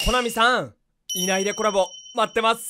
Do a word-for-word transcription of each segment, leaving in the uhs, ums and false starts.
コナミさん、いないでコラボ待ってます。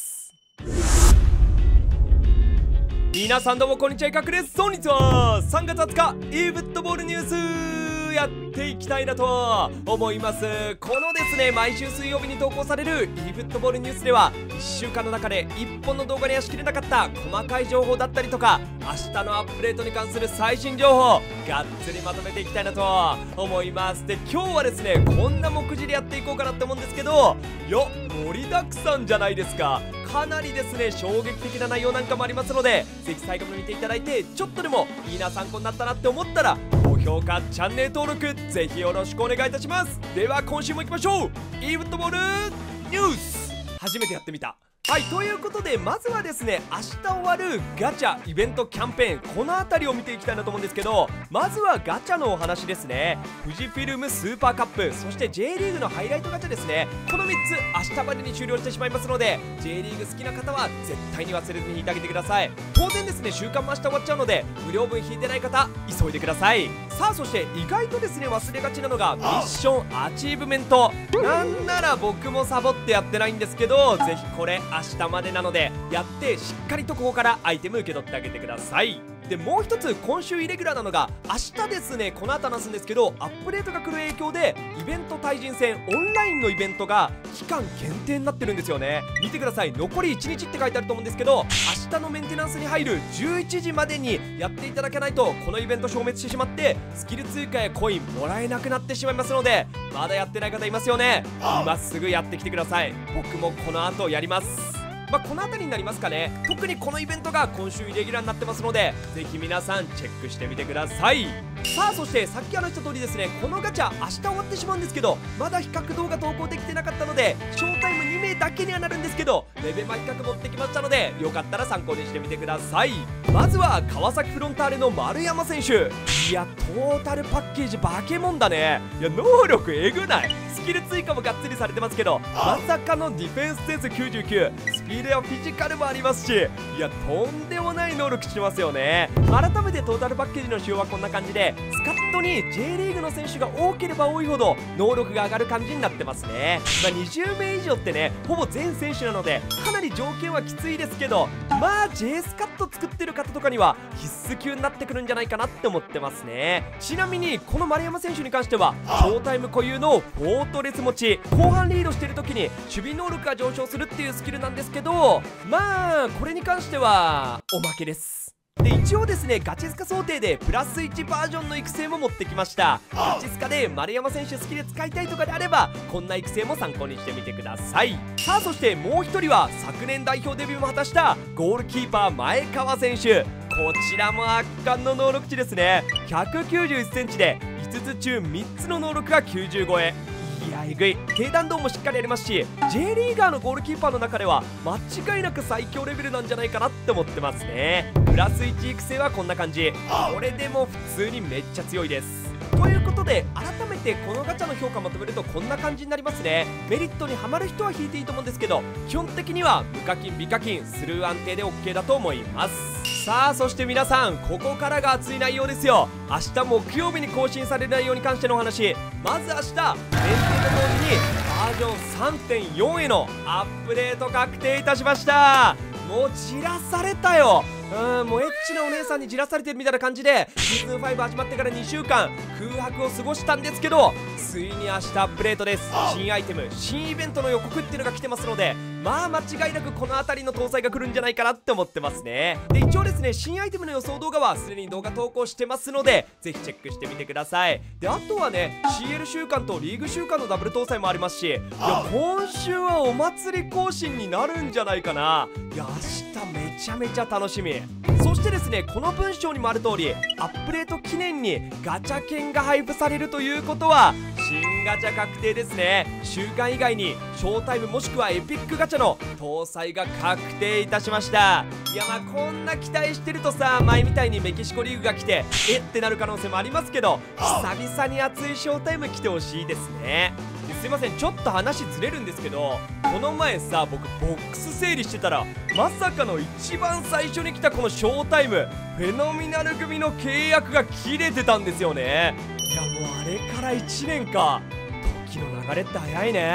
皆さんどうもこんにちは、いかくです。本日はさんがつはつか e フットボールニュースやっていきたいなと思います。このですね、毎週水曜日に投稿される e フットボールニュースではいっしゅうかんの中でいっぽんの動画にはしきれなかった細かい情報だったりとか、明日のアップデートに関する最新情報がっつりまとめていきたいなと思います。で、今日はですね、こんな目次でやっていこうかなって思うんですけど、よっ、盛りだくさんじゃないですか。かなりですね、衝撃的な内容なんかもありますので、ぜひ最後まで見ていただいて、ちょっとでもいいな、参考になったなって思ったら高評価、チャンネル登録ぜひよろしくお願いいたします。では今週も行きましょう。 e フットボールニュース、初めてやってみた。はい、ということでまずはですね、明日終わるガチャイベントキャンペーン、この辺りを見ていきたいなと思うんですけど、まずはガチャのお話ですね。富士フィルムスーパーカップ、そして J リーグのハイライトガチャですね。このみっつ明日までに終了してしまいますので、 J リーグ好きな方は絶対に忘れずに引いてあげてください。当然ですね、週間も明日終わっちゃうので、無料分引いてない方急いでください。さあ、そして意外とですね、忘れがちなのがミッションアチーブメント。なんなら僕もサボってやってないんですけど、ぜひこれ明日までなのでやってしっかりとここからアイテム受け取ってあげてください。で、もう一つ今週イレギュラーなのが、明日ですね、この後話すんですけど、アップデートが来る影響でイベント対人戦オンラインのイベントが期間限定になってるんですよね。見てください、残りいちにちって書いてあると思うんですけど、明日のメンテナンスに入るじゅういちじまでにやっていただけないとこのイベント消滅してしまって、スキル通貨やコインもらえなくなってしまいますので、まだやってない方いますよね。今すぐやってきてください。僕もこの後やります。まあ、この辺りになりますかね。特にこのイベントが今週イレギュラーになってますので、ぜひ皆さんチェックしてみてください。さあ、そしてさっき話した通りですね、このガチャ明日終わってしまうんですけど、まだ比較動画投稿できてなかったので、ショータイムにめいだけにはなるんですけど、レベマ比較持ってきましたので、よかったら参考にしてみてください。まずは川崎フロンターレの丸山選手。いや、トータルパッケージバケモンだね。いや、能力えぐない。スキル追加もがっつりされてますけど、まさかのディフェンスセンスきゅうじゅうきゅう、スピードやフィジカルもありますし、いや、とんでもない能力してますよね。改めてトータルパッケージの仕様はこんな感じで、スカットに J リーグの選手が多ければ多いほど能力が上がる感じになってますね。まあ、にじゅうめい以上ってね、ほぼ全選手なのでかなり条件はきついですけど、まあ J スカット作ってる方とかには必須級になってくるんじゃないかなって思ってますね。ちなみにこの丸山選手に関してはショータイム固有のフォートレス持ち、後半リードしてる時に守備能力が上昇するっていうスキルなんですけど、まあこれに関してはおまけです。で、一応ですね、ガチスカ想定でプラスいちバージョンの育成も持ってきました。ガチスカで丸山選手好きで使いたいとかであれば、こんな育成も参考にしてみてください。さあ、そしてもう一人は昨年代表デビューも果たしたゴールキーパー前川選手。こちらも圧巻の能力値ですね。ひゃくきゅうじゅういっセンチでいつつ中みっつの能力がきゅうじゅう超え。いや、えぐい。低弾道もしっかりありますし、 J リーガーのゴールキーパーの中では間違いなく最強レベルなんじゃないかなって思ってますね。プラスいち育成はこんな感じ。これでも普通にめっちゃ強いです。ということで改めてこのガチャの評価まとめるとこんな感じになりますね。メリットにハマる人は引いていいと思うんですけど、基本的には無課金美課金スルー安定で OK だと思います。さあ、そして皆さん、ここからが熱い内容ですよ。明日木曜日に更新される内容に関してのお話。まず明日メンテの通りにバージョン さんてんよん へのアップデート確定いたしました。もうじらされたよ。うん、もうエッチなお姉さんにじらされてるみたいな感じで、シーズンファイブ始まってからにしゅうかん空白を過ごしたんですけど、ついに明日アップデートです。新アイテム、新イベントの予告っていうのが来てますので、まあ間違いなくこの辺りの搭載が来るんじゃないかなって思ってますね。で、一応ですね、新アイテムの予想動画はすでに動画投稿してますので、ぜひチェックしてみてください。で、あとはね、 シーエル 週間とリーグ週間のダブル搭載もありますし、いや、今週はお祭り更新になるんじゃないかな。いや、明日めちゃめちゃ楽しみ。そしてですね、この文章にもある通り、アップデート記念にガチャ券が配布されるということは新ガチャ確定ですね。週間以外にショータイムもしくはエピックガチャの搭載が確定いたしました。いや、まあこんな期待してるとさ、前みたいにメキシコリーグが来てえってなる可能性もありますけど、久々に熱いショータイム来てほしいですね。すいません、ちょっと話ずれるんですけど、この前さ、僕ボックス整理してたらまさかの一番最初に来たこのショータイムフェノミナル組の契約が切れてたんですよね。いや、もうあれからいちねんか。時の流れって早いね。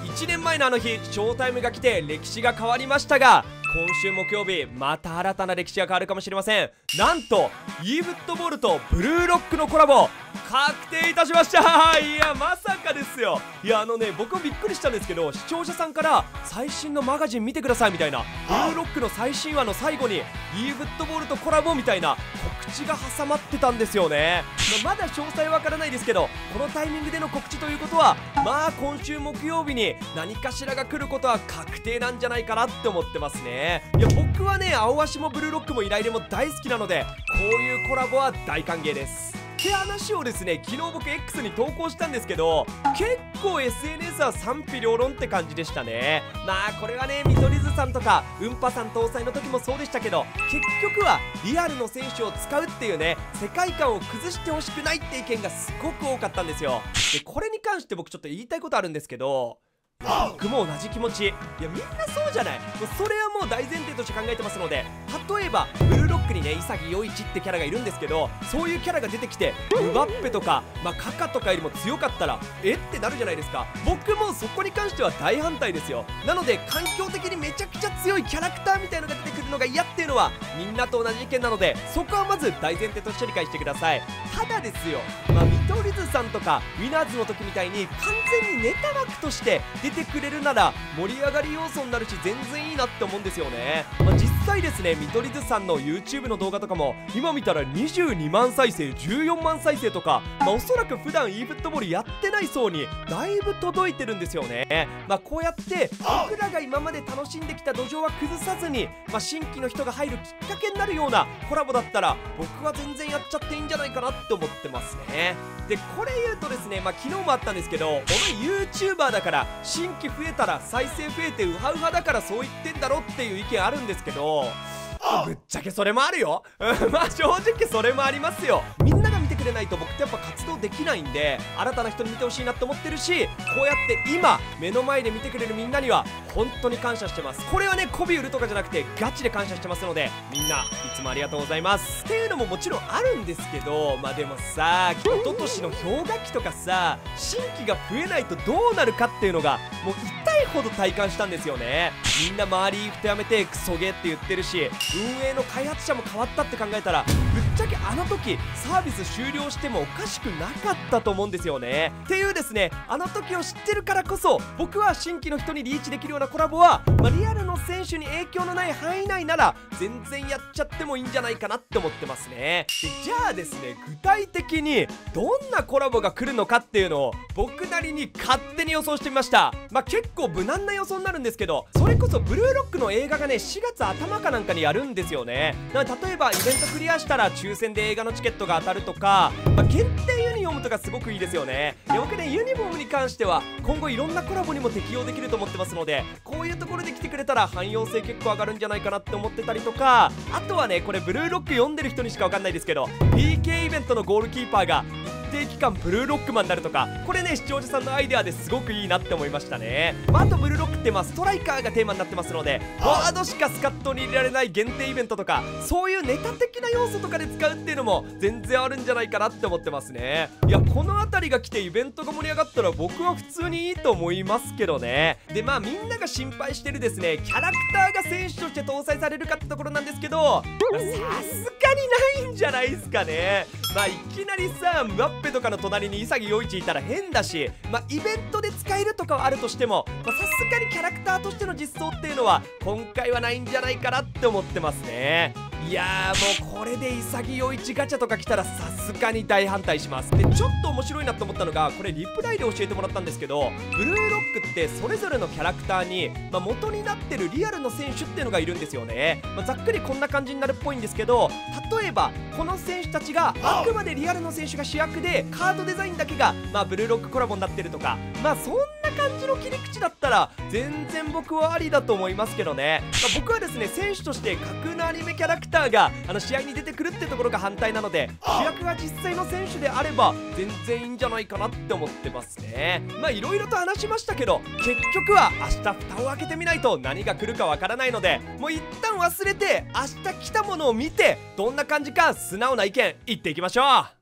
ちねんまえのあの日ショータイムが来て歴史が変わりましたが、今週木曜日また新たな歴史が変わるかもしれません。なんと e フットボールとブルーロックのコラボ確定いたしました。いやまさかですよ。いやあのね、僕もびっくりしたんですけど、視聴者さんから最新のマガジン見てくださいみたいな、ブルーロックの最新話の最後に e フットボールとコラボみたいな告知が挟まってたんですよね。まあ、まだ詳細わからないですけど、このタイミングでの告知ということはまあ今週木曜日に何かしらが来ることは確定なんじゃないかなって思ってますね。いや僕はね、青足もブルーロックも依頼でも大好きなので、こういうコラボは大歓迎です。って話をですね、昨日僕 X に投稿したんですけど、結構 エスエヌエス は賛否両論って感じでしたね。まあこれはね、見取り図さんとかうんぱさん搭載の時もそうでしたけど、結局はリアルの選手を使うっていうね、世界観を崩してほしくないって意見がすごく多かったんですよ。でこれに関して僕ちょっと言いたいことあるんですけど、僕も同じ気持ち。いやみんなそうじゃない。もうそれはもう大前提として考えてますので、例えばブルーロックにね潔陽一ってキャラがいるんですけど、そういうキャラが出てきてムバッペとか、まあ、カカとかよりも強かったらえってなるじゃないですか。僕もそこに関しては大反対ですよ。なので環境的にめちゃくちゃ強いキャラクターみたいのが出てくるのが嫌っていうのはみんなと同じ意見なので、そこはまず大前提として理解してください。ただですよ、まあ、見取り図さんとかウィナーズの時みたいに完全にネタ枠として出てくれるなら盛り上がり要素になるし全然いいなって思うんですよね。まあ、実際ですね、見取り図さんの YouTube の動画とかも今見たらにじゅうにまん再生、じゅうよんまん再生とか、まあ、おそらく普段 e フットボールやってない層にだいぶ届いてるんですよね。まあ、こうやって僕らが今まで楽しんできた土壌は崩さずに、まあ、新規の人が入るきっかけになるようなコラボだったら僕は全然やっちゃっていいんじゃないかなって思ってますね。でこれ言うとですね、まあ、昨日もあったんですけど、お前 YouTuber だから新規増えたら再生増えてウハウハだからそう言ってんだろっていう意見あるんですけど、ぶっちゃけそれもあるよ。まあ正直それもありますよ。みんなが見てくれないと僕ってやっぱ活動できないんで、新たな人に見てほしいなって思ってるし、こうやって今目の前で見てくれるみんなには本当に感謝してます。これはね媚び売るとかじゃなくてガチで感謝してますので、みんないつもありがとうございますっていうのももちろんあるんですけど、まあでもさ、一昨年の氷河期とかさ、新規が増えないとどうなるかっていうのがもう痛いほど体感したんですよね。みんな周りふてやめてクソゲーって言ってるし、運営の開発者も変わったって考えたら、ぶっちゃけあの時サービス終了してもおかしくなかったと思うんですよね。っていうですね、あの時を知ってるからこそ僕は新規の人にリーチできるようなコラボは、まあ、リアルの選手に影響のない範囲内なら全然やっちゃってもいいんじゃないかなって思ってますね。でじゃあですね、具体的にどんなコラボが来るのかっていうのを僕なりに勝手に予想してみました。まあ結構無難な予想になるんですけど、それこそブルーロックの映画がねしがつ頭かなんかにやるんですよね。だから例えばイベントクリアしたら抽選で映画のチケットが当たるとか、まあ、限定ユニフォームとかすごくいいですよね。いや僕ね、ユニフォームに関しては今後いろんなコラボにも適用できると思ってますので、こういうところで来てくれたら汎用性結構上がるんじゃないかなって思ってたりとか、あとはねこれブルーロック読んでる人にしか分かんないですけど、 ピーケー イベントのゴールキーパーが一定期間ブルーロックマンになるとか、これね視聴者さんのアイデアですごくいいなって思いましたね。まあ、あとブルーロックってまあストライカーがテーマになってますので、フォワードしかスカットに入れられない限定イベントとか、そういうネタ的な要素とかで使うっていうのも全然あるんじゃないかなって思ってますね。いやこの辺りが来てイベントが盛り上がったら僕は普通にいいと思いますけどね。でまあみんなが心配してるですね、キャラクターが選手として搭載されるかってところなんですけど、さすがにないんじゃないですかね。まあいきなりさムバッペとかの隣に潔陽一いたら変だし、まあイベントで使えるとかはあるとしても、さすがにキャラクターとしての実装っていうのは今回はないんじゃないかなって思ってますね。いやーもうこれで潔陽一ガチャとか来たらさすがに大反対します。でちょっと面白いなと思ったのが、これリプライで教えてもらったんですけど、ブルーロックってそれぞれのキャラクターに、まあ、元になってるリアルの選手っていうのがいるんですよね。まあ、ざっくりこんな感じになるっぽいんですけど、例えばこの選手たちがあくまでリアルの選手が主役で、カードデザインだけが、まあ、ブルーロックコラボになってるとか、まあそんな感じの切り口だったら全然僕はありだと思いますけどね。まあ、僕はですね選手として架空のアニメキャラクターがあの試合に出てくるってところが反対なので、主役が実際の選手であれば全然いいんじゃないかなって思ってますね。まあいろいろと話しましたけど、結局は明日蓋を開けてみないと何が来るかわからないので、もう一旦忘れて明日来たものを見てどんな感じか素直な意見言っていきましょう。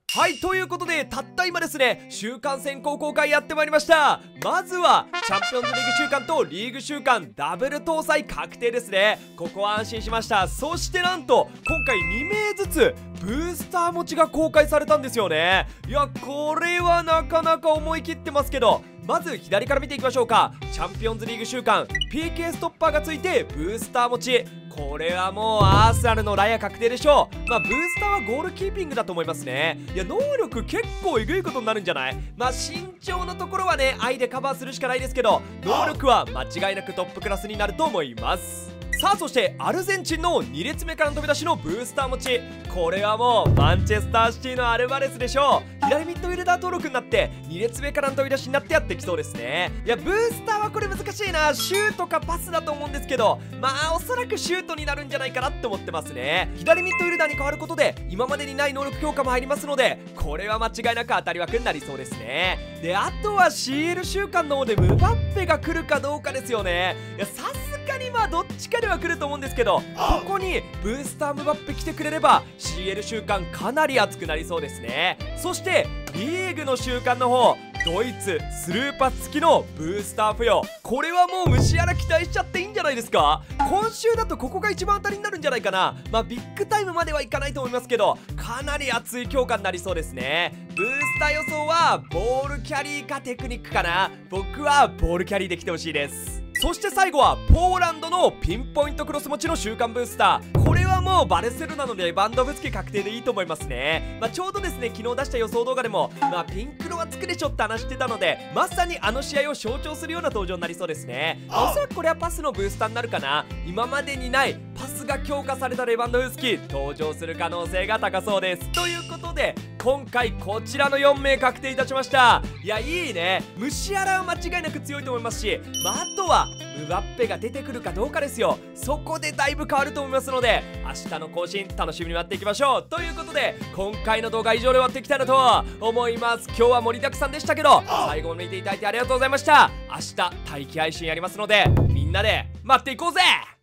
はい、ということでたった今ですね、週間選考公開やってまいりました。まずはチャンピオンズリーグ週間とリーグ週間ダブル搭載確定ですね。ここは安心しました。そしてなんと今回にめいずつブースター持ちが公開されたんですよね。いや、これはなかなか思い切ってますけど、まず左から見ていきましょうか。チャンピオンズリーグ週間 ピーケー ストッパーがついてブースター持ち、これはもうアーセナルのラヤ確定でしょう。まあブースターはゴールキーピングだと思いますね。いや、能力結構えぐいことになるんじゃない？まあ身長のところはね愛でカバーするしかないですけど、能力は間違いなくトップクラスになると思います。さあ、そしてアルゼンチンのに列目からの飛び出しのブースター持ち、これはもうマンチェスターシティのアルバレスでしょう。左ミッドウィルダー登録になってに列目からの飛び出しになってやってきそうですね。いや、ブースターはこれ難しいな。シュートかパスだと思うんですけど、まあおそらくシュートになるんじゃないかなって思ってますね。左ミッドウィルダーに変わることで今までにない能力強化も入りますので、これは間違いなく当たり枠になりそうですね。で、あとは シーエル 週間の方でムバッペが来るかどうかですよね。いや、さすがにまあどっちかでは来ると思うんですけど、ここにブースタームバッペ来てくれれば シーエル 週間かなり熱くなりそうですね。そしてリーグの週間の方、ドイツスルーパス付きのブースター付与、これはもう虫やら期待しちゃっていいんじゃないですか。今週だとここが一番当たりになるんじゃないかな。まあビッグタイムまではいかないと思いますけど、かなり熱い強化になりそうですね。ブースター予想はボールキャリーかテクニックかな。僕はボールキャリーで来てほしいです。そして最後はポーランドのピンポイントクロス持ちの週間ブースター、これはもうバルセロナのレバンドフスキ確定でいいと思いますね。まあ、ちょうどですね昨日出した予想動画でも、まあ、ピンクロはつくでしょって話してたので、まさにあの試合を象徴するような登場になりそうですね。おそらくこれはパスのブースターになるかな。今までにないパスが強化されたレバンドフスキ登場する可能性が高そうです。ということで今回こちらのよんめい確定いたしました。いや、いいね。ムシアラは間違いなく強いと思いますし、まあ、あとはムバッペが出てくるかどうかですよ。そこでだいぶ変わると思いますので、明日の更新楽しみに待っていきましょう。ということで今回の動画は以上で終わっていきたいなと思います。今日は盛りだくさんでしたけど、最後まで見ていただいてありがとうございました。明日待機配信やりますので、みんなで待っていこうぜ。